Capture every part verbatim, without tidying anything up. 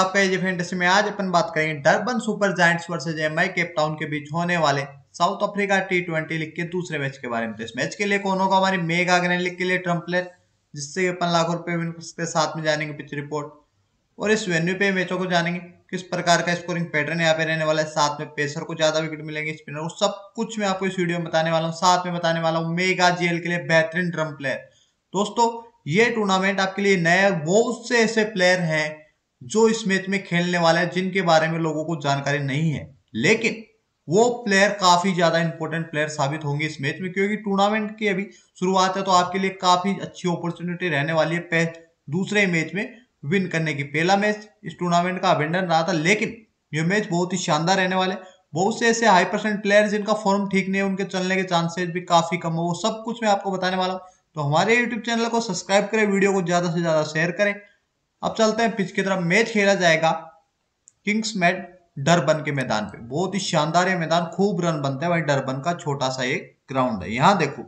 आपका एजी फैंटेसी में आज अपन बात करेंगे Durban Super Giants versus MI Cape Town के बीच होने वाले South Africa T twenty league के दूसरे मैच के बारे में। तो इस मैच के लिए कौन होगा हमारी मेगा ग्रैंड लीग के लिए ट्रम्प प्लेयर, जिससे अपन लाखों रुपए विन के साथ में जानेंगे पिच रिपोर्ट और इस वेन्यू पे मैचों को जानेंगे किस प्रकार का स्कोरिंग पैटर्न यहाँ पे रहने वाला है, साथ में पेसर को ज्यादा विकेट मिलेंगे, स्पिनर को, सब कुछ मैं आपको इस वीडियो में बताने वाला हूँ। साथ में बताने वाला हूँ मेगा जीएल के लिए बेहतरीन ड्रम प्लेयर। दोस्तों ये टूर्नामेंट आपके लिए नया, बहुत से ऐसे प्लेयर हैं जो इस मैच में खेलने वाले हैं जिनके बारे में लोगों को जानकारी नहीं है, लेकिन वो प्लेयर काफी ज्यादा इंपॉर्टेंट प्लेयर साबित होंगे इस मैच में, क्योंकि टूर्नामेंट की अभी शुरुआत है तो आपके लिए काफी अच्छी अपॉर्चुनिटी रहने वाली है दूसरे मैच में विन करने की। पहला मैच इस टूर्नामेंट का अबेंडन रहा था, लेकिन ये मैच बहुत ही शानदार रहने वाले। बहुत से ऐसे हाई परसेंट प्लेयर जिनका फॉर्म ठीक नहीं है, उनके चलने के चांसेस भी काफी कम है, वो सब कुछ मैं आपको बताने वाला हूँ। तो हमारे यूट्यूब चैनल को सब्सक्राइब करें, वीडियो को ज्यादा से ज्यादा शेयर करें। अब चलते हैं पिच की तरफ। मैच खेला जाएगा किंग्स मैट डरबन के मैदान पे। बहुत ही शानदार है मैदान, खूब रन बनते हैं। वही डरबन का छोटा सा एक ग्राउंड है। यहाँ देखो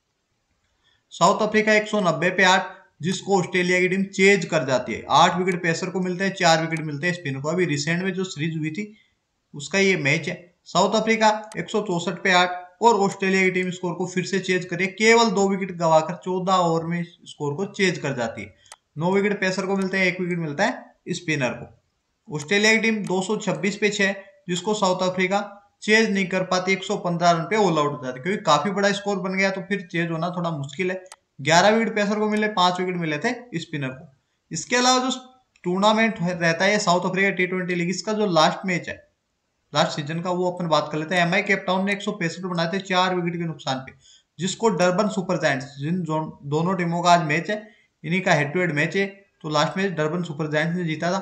साउथ अफ्रीका एक सौ नब्बे पे आठ, जिसको ऑस्ट्रेलिया की टीम चेज कर जाती है। आठ विकेट पेसर को मिलते हैं, चार विकेट मिलते हैं स्पिनर को। अभी रिसेंट में जो सीरीज हुई थी उसका ये मैच है। साउथ अफ्रीका एक सौ चौसठ पे आठ और ऑस्ट्रेलिया की टीम स्कोर को फिर से चेज करिए, केवल दो विकेट गवाकर चौदह ओवर में स्कोर को चेज कर जाती है। नौ विकेट पेसर को मिलते हैं, एक विकेट मिलता है स्पिनर को। ऑस्ट्रेलिया की टीम दो सौ छब्बीस पे छह, जिसको साउथ अफ्रीका चेज नहीं कर पाती, एक सौ पंद्रह रन पे ऑल आउट हो जाती है, क्योंकि काफी बड़ा स्कोर बन गया तो फिर चेज होना थोड़ा मुश्किल है। ग्यारह विकेट पेसर को मिले, पांच विकेट मिले थे स्पिनर को। इसके अलावा जो टूर्नामेंट रहता है South Africa T twenty league, इसका जो लास्ट मैच है लास्ट सीजन का, वो अपन बात कर लेते हैं। एमआई केप टाउन ने एक सौ पैंसठ बनाए थे चार विकेट के नुकसान पे, जिसको डरबन सुपर जायंट्स, जिन दोनों टीमों का आज मैच है, इन्हीं का हेड टू हेड मैच है, तो last match Durban Super Giants ने जीता था।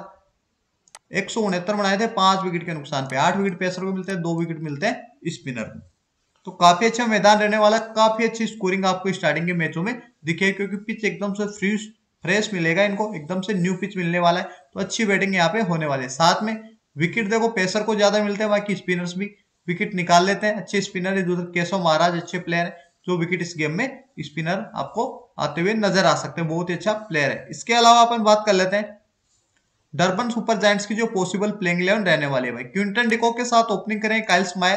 एक सौ उनहत्तर बनाए थे पांच विकेट के नुकसान पे। आठ विकेट पेसर को मिलते हैं, दो विकेट मिलते हैं स्पिनर को। तो काफी अच्छा मैदान रहने वाला, काफी अच्छी स्कोरिंग आपको स्टार्टिंग के मैचों में दिखे, क्योंकि पिच एकदम से फ्रेश फ्रेश मिलेगा इनको, एकदम से न्यू पिच मिलने वाला है, तो अच्छी बैटिंग यहाँ पे होने वाली है। साथ में विकेट देखो पेसर को ज्यादा मिलते हैं, बाकी स्पिनर्स भी विकेट निकाल लेते हैं। अच्छे स्पिनर इधर केशव महाराज अच्छे प्लेयर है, जो विकेट इस गेम में स्पिनर आपको आते हुए नजर आ सकते हैं, बहुत ही अच्छा प्लेयर है। इसके अलावा अपन बात कर लेते हैं डरबन सुपर जायंट्स की जो पॉसिबल प्लेइंग इलेवन रहने वाली है। भाई क्विंटन डिकॉक के साथ ओपनिंग करें काइल स्मायर,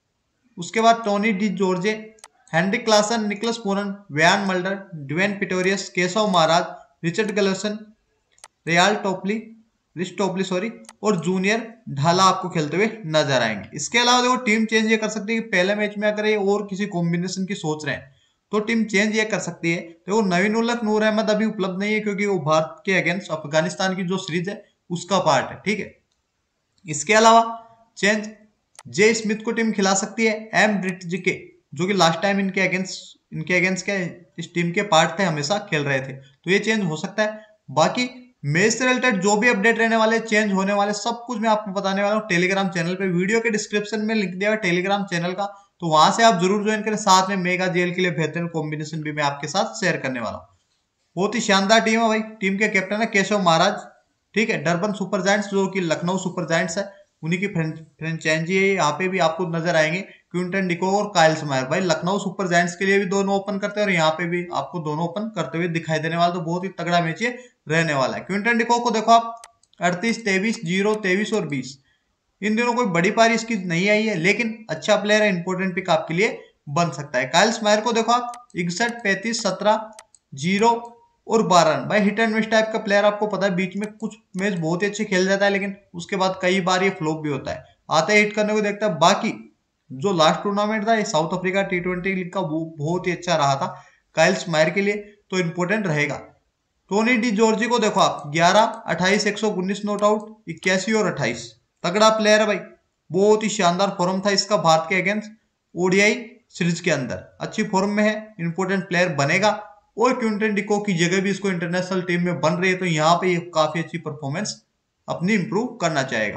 उसके बाद Tony de Zorzi, Heinrich Klaasen, Nicholas Pooran, Wiaan Mulder, Dwaine Pretorius, Keshav Maharaj, Richard Gleeson, Reece Topley Reece टोपली सॉरी और जूनियर ढाला आपको खेलते हुए नजर आएंगे। इसके अलावा देखो टीम चेंज ये कर सकती है कि पहले मैच में अगर ये और किसी कॉम्बिनेशन की सोच रहे हैं तो टीम चेंज ये कर सकती है। देखो नवीन उल हक नूर अहमद अभी उपलब्ध नहीं है, क्योंकि वो भारत के अगेंस्ट अफगानिस्तान की जो सीरीज है उसका पार्ट है, ठीक है। इसके अलावा चेंज जे स्मिथ को टीम खिला सकती है, एम ब्रिटजिके, जो कि लास्ट टाइम इनके अगेंस्ट इनके अगेंस्ट के इस टीम के पार्ट थे, हमेशा खेल रहे थे, तो ये चेंज हो सकता है। बाकी मैच से रिलेटेड जो भी अपडेट रहने वाले, चेंज होने वाले, सब कुछ मैं आपको बताने वाला हूँ टेलीग्राम चैनल पे। वीडियो के डिस्क्रिप्शन में लिंक दिया है टेलीग्राम चैनल का, तो वहां से आप जरूर ज्वाइन करें। साथ में मेगा जेल के लिए बेहतरीन कॉम्बिनेशन भी मैं आपके साथ शेयर करने वाला हूँ। बहुत ही शानदार टीम है भाई। टीम के कैप्टन है केशव महाराज, ठीक है। डरबन सुपर जायंट्स जो कि लखनऊ सुपर जायंट्स है, उन्हीं की फ्रेंचाइजी है। यहाँ पे भी आपको नजर आएंगे क्विंटन डिकॉक और काइल स्मायर। भाई लखनऊ सुपर जायंट्स के लिए भी दोनों ओपन करते हैं और यहाँ पे भी आपको दोनों ओपन करते हुए दिखाई देने वाला, तो बहुत ही तगड़ा मैच ये रहने वाला है। क्विंटन डिकॉक को देखो आप अड़तीस, तेईस, जीरो, तेईस और बीस, इन दिनों कोई बड़ी पारी इसकी नहीं आई है, लेकिन अच्छा प्लेयर है, इंपोर्टेंट पिक आपके लिए बन सकता है। काइल स्मायर को देखो आप इकसठ, पैंतीस, सत्रह, जीरो और बारह रन। भाई हिट एंड मिस टाइप का प्लेयर, आपको पता है बीच में कुछ मैच बहुत ही अच्छे खेल जाता है, लेकिन उसके बाद कई बार ये फ्लॉप भी होता है, आते हिट करने को देखता है। बाकी जो लास्ट टूर्नामेंट था ये South Africa T twenty league का, वो बहुत ही अच्छा रहा था काइल स्मायर के लिए, तो इंपोर्टेंट रहेगा। टोनी डी जॉर्जी को देखो आप ग्यारह, अट्ठाईस, एक सौ उन्नीस नॉट आउट, इक्यासी और अट्ठाईस, तगड़ा प्लेयर है भाई। बहुत ही शानदार फॉर्म था इसका भारत के अगेंस्ट ओडीआई सीरीज के अंदर, अच्छी फॉर्म में है, इंपोर्टेंट प्लेयर बनेगा। और क्विंटन डिकॉक की जगह भी इसको इंटरनेशनल टीम में बन रही है, तो यहाँ पे ये काफी अच्छी परफॉर्मेंस अपनी इंप्रूव करना चाहेगा।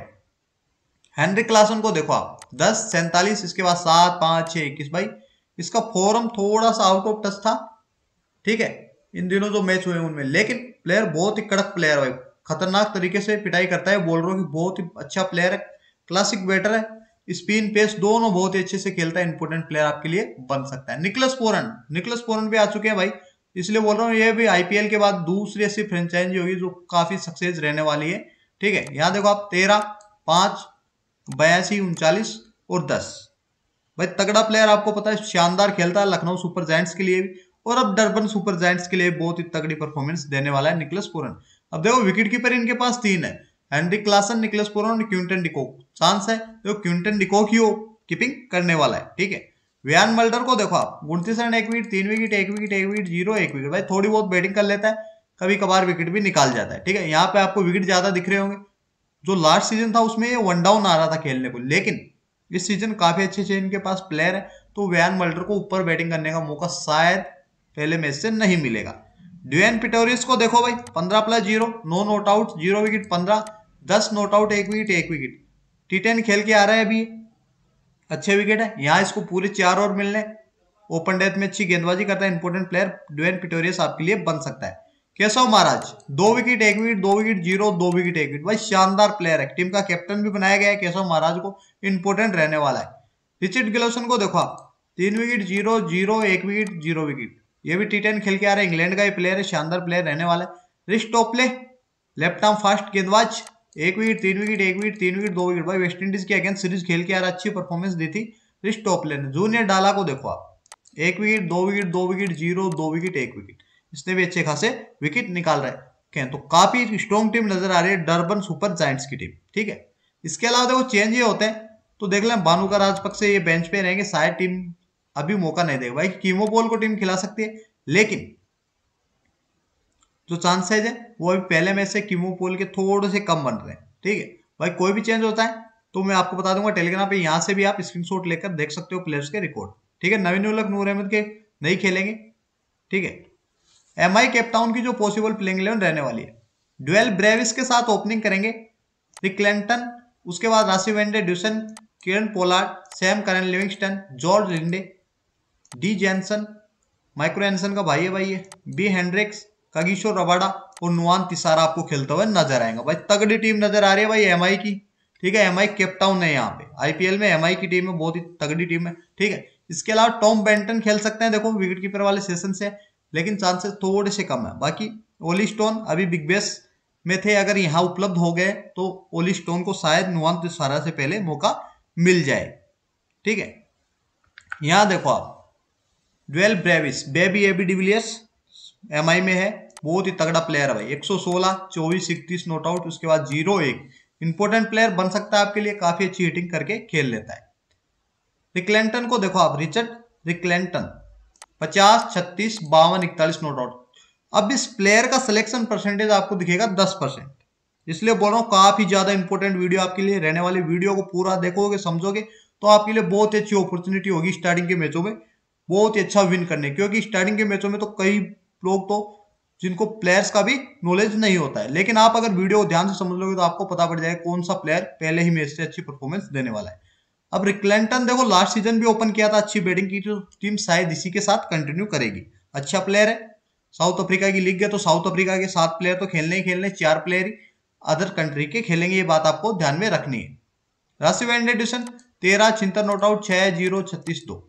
हेनरिक क्लासन को देखो आप दस, सैंतालीस, इसके बाद सात, पांच, छह, इक्कीस। भाई इसका फॉर्म थोड़ा सा आउट ऑफ टच था, ठीक है, इन दिनों जो मैच हुए उनमें, लेकिन प्लेयर बहुत ही कड़क प्लेयर है, खतरनाक तरीके से पिटाई करता है बॉलरों की, बहुत ही अच्छा प्लेयर है, क्लासिक बैटर है, स्पिन पेस दोनों बहुत ही अच्छे से खेलता है, इंपोर्टेंट प्लेयर आपके लिए बन सकता है। निकलस पोरन निकलस पोरन भी आ चुके हैं भाई, इसलिए बोल रहा हूँ ये भी आईपीएल के बाद दूसरी ऐसी फ्रेंचाइजी होगी जो काफी सक्सेस रहने वाली है। ठीक है, यहाँ देखो आप तेरह, पांच, बयासी, उनचालीस और दस। भाई तगड़ा प्लेयर, आपको पता है शानदार खेलता है लखनऊ सुपर जायंट्स के लिए भी, और अब डरबन सुपर जायंट्स के लिए बहुत ही तगड़ी परफॉर्मेंस देने वाला है निकलस पूरन। अब देखो विकेट कीपर इनके पास तीन है, हेनरिक क्लासन, निकलस पूरन और क्विंटन डिकॉक। चांस है तो क्विंटन डिकॉक ही हो कीपिंग करने वाला है, ठीक है। व्यान मल्डर को देखो आप, उनतीस रन, एक विकेट, तीन विकेट, एक विकेट, एक विकेट, जीरो, एक विकेट। भाई थोड़ी बहुत बैटिंग कर लेता है, कभी कभार विकेट भी निकाल जाता है, ठीक है। यहाँ पे आपको विकेट ज्यादा दिख रहे होंगे, जो लास्ट सीजन था उसमें ये वन डाउन आ रहा था खेलने को, लेकिन इस सीजन काफी अच्छे अच्छे इनके पास प्लेयर है, तो व्यान मल्डर को ऊपर बैटिंग करने का मौका शायद पहले मैच से नहीं मिलेगा। ड्वेन पिटोरियस को देखो भाई, पंद्रह plus zero, no not out, zero wicket, पंद्रह, दस नोट आउट, एक विकेट, एक विकेट। टी टेन खेल के आ रहा है अभी, अच्छे विकेट है। यहाँ इसको पूरे चार ओवर मिलने, ओपन डेथ में अच्छी गेंदबाजी करता है, इंपोर्टेंट प्लेयर ड्वेन पिटोरियस आपके लिए बन सकता है। केशव महाराज, दो विकेट, एक विकेट, दो विकेट, जीरो, दो विकेट, एक विकेट। भाई शानदार प्लेयर है, टीम का कैप्टन भी बनाया गया है केशव महाराज को, इंपोर्टेंट रहने वाला है। रिचर्ड गिलोसन को देखो आप, तीन विकेट, जीरो, जीरो, एक विकेट, जीरो विकेट। ये भी टी टेन खेल के आ रहा है, इंग्लैंड का ही प्लेयर है, शानदार प्लेयर रहने वाला है। रिच टोपले, लेफ्ट आर्म फास्ट गेंदबाज, एक विकेट, तीन विकेट, एक विकेट, तीन विकेट, दो विकेट। भाई वेस्ट इंडीज के अगेंस्ट सीरीज खेल के आ रहा, अच्छी परफॉर्मेंस दी थी रिच टोपले ने। जूनियर डाला को देखो आप, एक विकेट, दो विकेट, दो विकेट, जीरो, दो विकेट, एक विकेट। इसने भी अच्छे खासे विकेट निकाल रहे हैं, तो काफी स्ट्रॉन्ग टीम नजर आ रही है डरबन सुपर जायंट्स की टीम, ठीक है। इसके अलावा देखो चेंज ये होते हैं, तो देख लें भानुका राजपक्षे ये बेंच पे रहेंगे, शायद टीम अभी मौका नहीं देगा। भाई कीमोपोल को टीम खिला सकती है, लेकिन जो चांसेज है वो अभी पहले में से कीमोपोल के थोड़े से कम बन रहे हैं, ठीक है। भाई कोई भी चेंज होता है तो मैं आपको बता दूंगा टेलीग्राम पे, यहाँ से भी आप स्क्रीनशॉट लेकर देख सकते हो प्लेयर्स के रिकॉर्ड, ठीक है। नवीन उलक, नूर अहमद के नहीं खेलेंगे, ठीक है। एम आई केपटाउन की जो पॉसिबल प्लेइंग इलेवन रहने वाली है, ड्वेल ब्रेविस के साथ ओपनिंग करेंगे, रिक क्लिंटन, उसके बाद Rassie van der Dussen, Kieron Pollard, Sam Curran Livingstone, George Linde, D Jansen, माइक्रो एनसन का भाई है भाई है, बी हेंड्रिक्स, कागिशो रबाडा और नुआन तिसारा आपको खेलते हुए नजर आएंगे। भाई तगड़ी टीम नजर आ रही है भाई एमआई की, ठीक है। एमआई केपटाउन है यहाँ पे, आईपीएल में एमआई की टीम है, बहुत ही तगड़ी टीम है, ठीक है। इसके अलावा टॉम बेंटन खेल सकते हैं, देखो विकेट कीपर वाले सेशन से, लेकिन चांसेस थोड़े से कम है। बाकी ओली स्टोन अभी बिग बेस में थे, अगर यहाँ उपलब्ध हो गए तो ओली स्टोन को शायद नुआन तिसारा से पहले मौका मिल जाए, ठीक है। यहाँ देखो आप, Dewald Brevis, baby AB de Villiers MI में है, बहुत ही तगड़ा प्लेयर है भाई, एक सौ सोलह, चौबीस, इकतीस नॉट आउट, उसके बाद जीरो, एक। इंपोर्टेंट प्लेयर बन सकता है आपके लिए, काफी अच्छी हिटिंग करके खेल लेता है। रिक्लेंटन को देखो आप, रिचर्ड रिक्लेंटन, पचास, छत्तीस, बावन, इकतालीस नॉट आउट। अब इस प्लेयर का सिलेक्शन परसेंटेज आपको दिखेगा दस परसेंट, इसलिए बोल रहा हूँ काफी ज्यादा इंपॉर्टेंट वीडियो आपके लिए रहने वाली। वीडियो को पूरा देखोगे, समझोगे, तो आपके लिए बहुत ही अच्छी अपॉर्चुनिटी होगी स्टार्टिंग के मैचों में बहुत ही अच्छा विन करने, क्योंकि स्टार्टिंग के मैचों में तो कई लोग तो जिनको प्लेयर्स का भी नॉलेज नहीं होता है, लेकिन आप अगर वीडियो को ध्यान से समझ लोगे तो आपको पता पड़ जाएगा कौन सा प्लेयर पहले ही मैच से अच्छी परफॉर्मेंस देने वाला है। अब रिक्लेंटन देखो लास्ट सीजन भी ओपन किया था, अच्छी बैटिंग की, तो टीम शायद इसी के साथ कंटिन्यू करेगी। अच्छा प्लेयर है, साउथ अफ्रीका की लीग है, तो साउथ अफ्रीका के सात प्लेयर तो खेलने ही खेलने, चार प्लेयर ही अदर कंट्री के खेलेंगे, ये बात आपको ध्यान में रखनी है। राशि वेंडे ड्यूसन, तेरह, छिहत्तर नॉट आउट, छह, जीरो, छत्तीस, दो।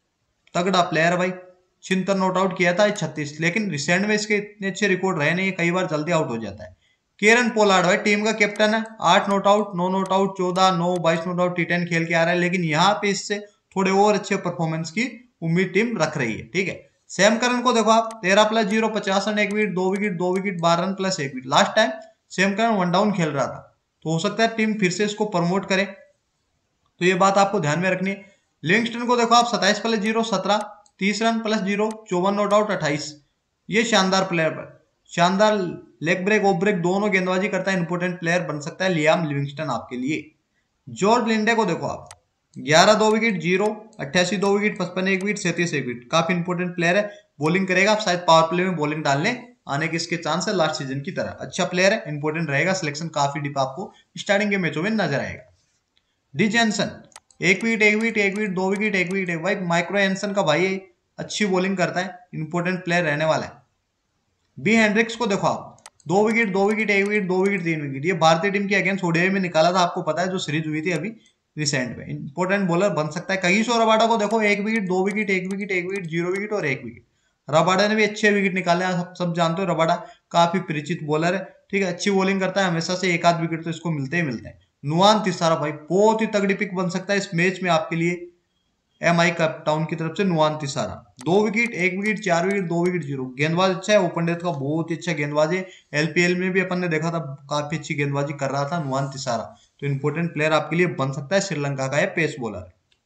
तगड़ा प्लेयर है भाई, छिहत्तर नॉट आउट किया था, छत्तीस, लेकिन रिसेंट में इसके इतने अच्छे रिकॉर्ड रहे नहीं, कई बार जल्दी आउट हो जाता है। केरन पोलार्ड भाई टीम का कैप्टन है, आठ नॉट आउट, नौ नॉट आउट, चौदह, नौ, बाईस नॉट आउट, टी टेन खेल के आ रहा है, लेकिन यहाँ पे इससे थोड़े और अच्छे परफॉर्मेंस की उम्मीद टीम रख रही है, ठीक है। सैम करन को देखो आप, तेरह प्लस जीरो, पचास रन, एक विकेट, दो विकेट, दो विकेट, बारह रन प्लस एक wicket. Last time Sam Curran one down खेल रहा था, तो हो सकता है टीम फिर से इसको प्रमोट करे, तो ये बात आपको ध्यान में रखनी है। लिविंगस्टन को देखो आप, सत्ताईस प्लस जीरो, सत्रह, तीस रन प्लस जीरो, चौवन नॉट आउट, अट्ठाईस। ये शानदार प्लेयर पर शानदार लेग ब्रेक ऑफ ब्रेक दोनों गेंदबाजी करता है, इंपोर्टेंट प्लेयर बन सकता है लियाम लिविंगस्टन आपके लिए। जॉर्ज लिंडे को देखो आप, ग्यारह, दो विकेट, जीरो, अट्ठासी, दो विकेट, पचपन, एक विकेट, सैंतीस, एक विकेट। काफी इंपोर्टेंट प्लेयर है, बॉलिंग करेगा, शायद पावर प्ले में बॉलिंग डालने आने के इसके चांस है लास्ट सीजन की तरह। अच्छा प्लेयर है, इंपोर्टेंट रहेगा, सिलेक्शन काफी डिप आपको स्टार्टिंग के मैचों में नजर आएगा। डी जैनसन, एक विकेट, एक विकेट, एक विकेट, दो विकेट, एक विकेट, एक भाई माइक्रो एनसन का भाई, अच्छी बॉलिंग करता है, इंपोर्टेंट प्लेयर रहने वाला है। बी हेंड्रिक्स को देखो आप, दो विकेट, दो विकेट, एक विकेट, दो विकेट, तीन विकेट। ये भारतीय टीम के अगेंस्ट ओडीआई में निकाला था, आपको पता है, जो सीरीज हुई थी अभी रिसेंट में, इंपोर्टेंट बॉलर बन सकता है। कगिसो रबाडा को देखो, एक विकेट, दो विकेट, एक विकेट, एक विकेट, जीरो विकेट और एक विकेट। रबाडा ने भी अच्छे विकेट निकाले, आप सब जानते हो रबाडा काफी परिचित बॉलर है, ठीक है, अच्छी बॉलिंग करता है, हमेशा से एक आध विकेट तो इसको मिलते ही मिलते हैं। नुआन तिसारा भाई बहुत ही तगड़ी पिक बन सकता है इस मैच में आपके लिए, एम आई कप टाउन की तरफ से नुआन तिसारा। दो विकेट, एक विकेट, चार विकेट, दो विकेट, जीरो। गेंदबाज अच्छा है, ओपन डेथ का बहुत ही अच्छा गेंदबाज है, एलपीएल में भी अपन ने देखा था काफी अच्छी गेंदबाजी कर रहा था नुआन तिसारा, तो इंपोर्टेंट प्लेयर आपके लिए बन सकता है, श्रीलंका का है पेस बॉलर।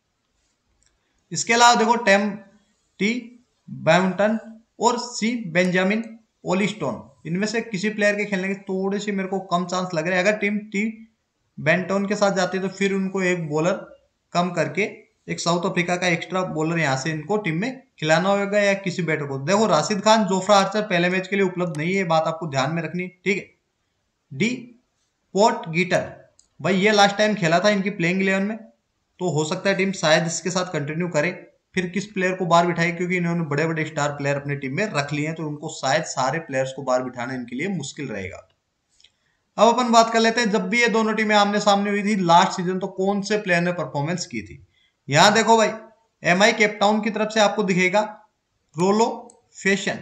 इसके अलावा देखो टेम टी बैमटन और सी बेंजामिन ओलिस्टोन, इनमें से किसी प्लेयर के खेलने के थोड़े से मेरे को कम चांस लग रहे हैं। अगर टीम टी बेंटन के साथ जाती है तो फिर उनको एक बॉलर कम करके एक साउथ अफ्रीका का एक्स्ट्रा बॉलर यहां से इनको टीम में खिलाना होगा या किसी बैटर को। देखो राशिद खान, जोफ्रा आर्चर पहले मैच के लिए उपलब्ध नहीं है, बात आपको ध्यान में रखनी, ठीक है। डी पोर्ट गीटर भाई ये लास्ट टाइम खेला था इनकी प्लेइंग इलेवन में, तो हो सकता है टीम शायद इसके साथ कंटिन्यू करे, फिर किस प्लेयर को बाहर बिठाए, क्योंकि इन्होंने बड़े बड़े स्टार प्लेयर अपनी टीम में रख लिए हैं, तो उनको शायद सारे प्लेयर्स को बाहर बिठाना इनके लिए मुश्किल रहेगा। अब अपन बात कर लेते हैं, जब भी ये दोनों टीमें आमने सामने हुई थी लास्ट सीजन तो कौन से प्लेयर ने परफॉर्मेंस की थी। यहां देखो भाई एम आई केपटाउन की तरफ से आपको दिखेगा रोलो फैशन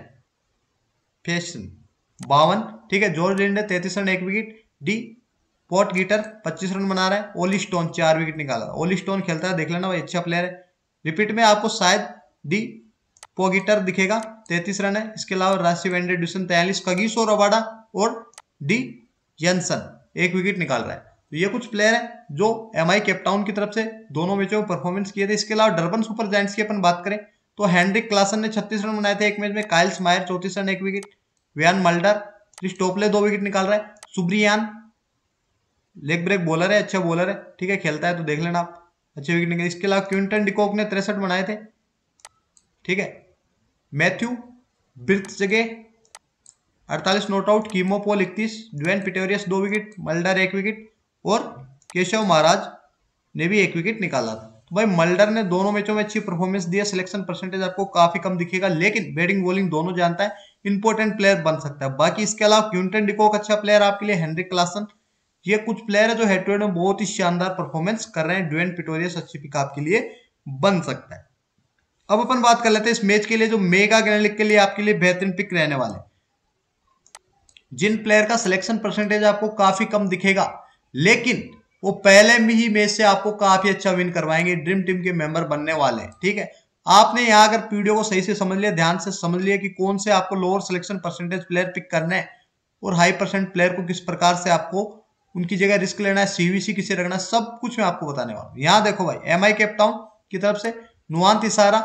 फैशन बावन, ठीक है। जॉर्ज लिंडे तैतीस रन एक विकेट। डी पोर्ट गीटर पच्चीस रन बना रहा है। ओली स्टोन चार विकेट निकाला, ओली स्टोन खेलता है, देख लेना भाई अच्छा प्लेयर है। रिपीट में आपको शायद डी पोगिटर दिखेगा, तैतीस रन है। इसके अलावा राशि वेंडे ड्यूसन तैयलीस, कगिसो रबाडा और डी जेंसन एक विकेट निकाल रहा है। तो ये कुछ प्लेयर है जो एम आई केपटाउन की तरफ से दोनों मैचों में परफॉर्मेंस किए थे। इसके अलावा डरबन सुपर जायंट्स की अपन बात करें तो हेनरिक क्लासन ने छत्तीस रन बनाए थे एक मैच में। काइल स्मायर चौतीस रन एक विकेट। वियान मल्डर, स्टोपले दो विकेट निकाल रहा है। सुब्रियान लेग ब्रेक बॉलर है, अच्छा बॉलर है, ठीक है, खेलता है तो देख लेना आप, अच्छे विकेट निकाले। इसके अलावा क्विंटन डिकॉक ने तिरसठ बनाए थे, ठीक है। मैथ्यू बिर्थ अड़तालीस नॉट आउट। कीमो पोल इकतीस। ड्वेन पिटोरियस दो विकेट। मल्डर एक विकेट और केशव महाराज ने भी एक विकेट निकाला था। तो भाई मल्डर ने दोनों मैचों में अच्छी परफॉर्मेंस दी है, सिलेक्शन परसेंटेज आपको काफी कम दिखेगा, लेकिन बैटिंग बॉलिंग दोनों जानता है, इंपॉर्टेंट प्लेयर बन सकता है। बाकी इसके अलावा क्विंटन डिकॉक अच्छा प्लेयर आपके लिए। हेनरिक क्लासन, ये कुछ प्लेयर है जो हेड टू हेड में बहुत ही शानदार परफॉर्मेंस कर रहे हैं। ड्वेन पिटोरियस अच्छी पिक आपके लिए बन सकता है। अब अपन बात कर लेते हैं इस मैच के लिए जो मेगा ग्रैंड लीग के लिए आपके लिए बेहतरीन पिक रहने वाले, जिन प्लेयर का सिलेक्शन परसेंटेज आपको काफी कम दिखेगा लेकिन वो पहले में ही मैच से आपको काफी अच्छा विन करवाएंगे, ड्रीम टीम के मेंबर बनने वाले हैं, ठीक है। आपने यहाँ अगर वीडियो को सही से समझ लिया, ध्यान से समझ लिया कि कौन से आपको lower selection percentage player pick करने हैं और हाई परसेंट प्लेयर को किस प्रकार से आपको उनकी जगह रिस्क लेना है, सीवीसी किसे रखना है, सब कुछ मैं आपको बताने वाला हूँ। यहाँ देखो भाई एम आई केपटाउन की तरफ से नुआन तिसारा,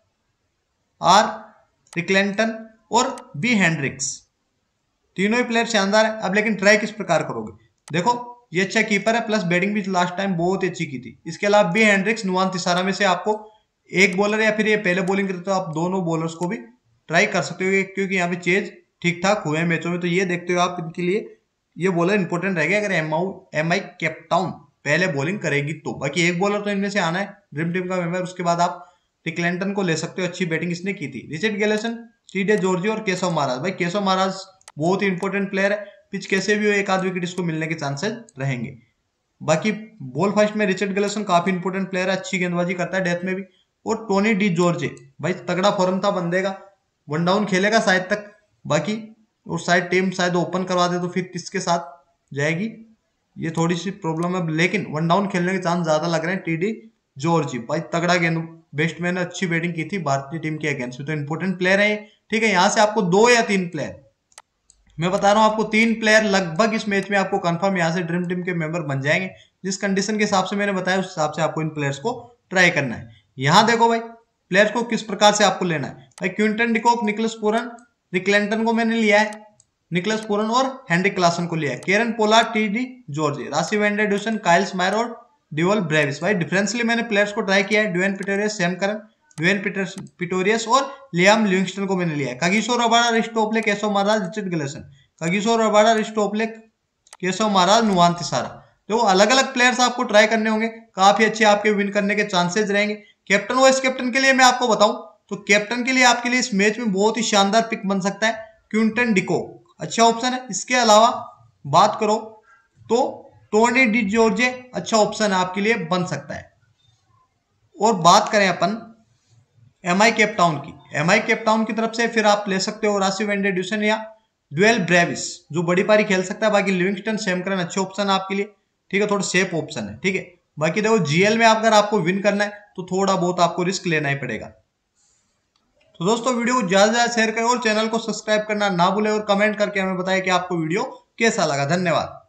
आर रिक्लेंटन और बी हेनरिक्स, तीनों ही प्लेयर शानदार है। अब लेकिन ट्राई किस प्रकार करोगे, देखो ये अच्छा कीपर है, प्लस बैटिंग भी लास्ट टाइम बहुत अच्छी की थी। इसके अलावा बी हेनरिक्स, नुआन तिसारा में से आपको एक बॉलर या फिर ये पहले बॉलिंग करते हो, आप दोनों बॉलर्स को भी ट्राई कर सकते हो, क्योंकि यहाँ पे चेज ठीक ठाक हुए हैं मैचों में, तो ये देखते हो आप इनके लिए ये बॉलर इंपॉर्टेंट रहेगा अगर एम एम आई केपटाउन पहले बॉलिंग करेगी तो। बाकी एक बॉलर तो इनमें से आना है ड्रीम टीम का मेंबर, उसके बाद आप रिक्लेंटन को ले सकते हो, अच्छी बैटिंग इसने की थी। रिचर्ड गैलेसन, टीडे जॉर्जियो और केशव महाराज, भाई केशव महाराज बहुत ही इंपॉर्टेंट प्लेयर है, पिच कैसे भी हो एक आध विकेट इसको मिलने के चांसेस रहेंगे। बाकी बॉल फर्स्ट में रिचर्ड गैलेसन काफी इंपॉर्टेंट प्लेयर है, अच्छी गेंदबाजी करता है डेथ में भी। और टोनी डी जॉर्जे भाई तगड़ा फॉर्म था बंदे का, वन डाउन खेलेगा शायद तक, बाकी और शायद टीम शायद ओपन करवा दे तो फिर किसके साथ जाएगी ये थोड़ी सी प्रॉब्लम है, लेकिन वन डाउन खेलने के चांस ज्यादा लग रहे हैं। टीडी जॉर्जी भाई तगड़ा गेंद बेस्टमैन ने अच्छी बैटिंग की थी भारतीय टीम के अगेंस्ट, तो इंपॉर्टेंट प्लेयर है, ठीक है। यहां से आपको दो या तीन प्लेयर, मैं बता रहा हूं आपको तीन प्लेयर लगभग इस मैच में आपको कंफर्म यहां से ड्रीम टीम के मेंबर बन जाएंगे। जिस कंडीशन के हिसाब से मैंने बताया उस हिसाब से आपको इन प्लेयर्स को ट्राई करना है। यहां देखो भाई प्लेयर्स को किस प्रकार से आपको लेना है। भाई Quinton de Kock, Nicholas Pooran, Rickelton को मैंने लिया है, निकलस पूरन और हेनरिक क्लासन को लिया है। केरन पोलार्ड, टीडी जॉर्जी, राशि वेंडे ड्यूसन, काइल स्मायर और ड्यूअल ब्रेविस। भाई डिफरेंसली मैंने प्लेयर्स को ट्राई किया है, Dwaine Pretorius, Sam Curran, Dwaine Pretorius और लियाम लिविंगस्टन को मैंने लिया है। Kagiso Rabada, Reece Topley, Keshav Maharaj, Richard Gleeson, Kagiso Rabada, Reece Topley, Keshav Maharaj, Nuwan Thushara. तो अलग अलग प्लेयर्स आपको ट्राई करने होंगे, काफी अच्छे आपके विन करने के चांसेस रहेंगे। कैप्टन वाइस कैप्टन के लिए मैं आपको बताऊं तो कैप्टन के लिए आपके लिए इस मैच में बहुत ही शानदार पिक बन सकता है क्विंटन डिकॉक, अच्छा ऑप्शन है। इसके अलावा बात करो तो टोनी डी जॉर्जे अच्छा ऑप्शन आपके लिए बन सकता है। और बात करें अपन एम आई केप टाउन की। एम आई केप टाउन की तरफ से फिर आप ले सकते हो राशिव वेंडेड्यूसन या ड्यूएल ब्रेविस, जो बड़ी पारी खेल सकता है। बाकी लिविंगस्टन सैमकरन अच्छे ऑप्शन है आपके लिए, ठीक है, थोड़ा सेफ ऑप्शन है, ठीक है। बाकी देखो जीएल में अगर आपको विन करना है तो थोड़ा बहुत आपको रिस्क लेना ही पड़ेगा। तो दोस्तों वीडियो को ज्यादा से ज्यादा शेयर करें और चैनल को सब्सक्राइब करना ना भूलें और कमेंट करके हमें बताएं कि आपको वीडियो कैसा लगा। धन्यवाद।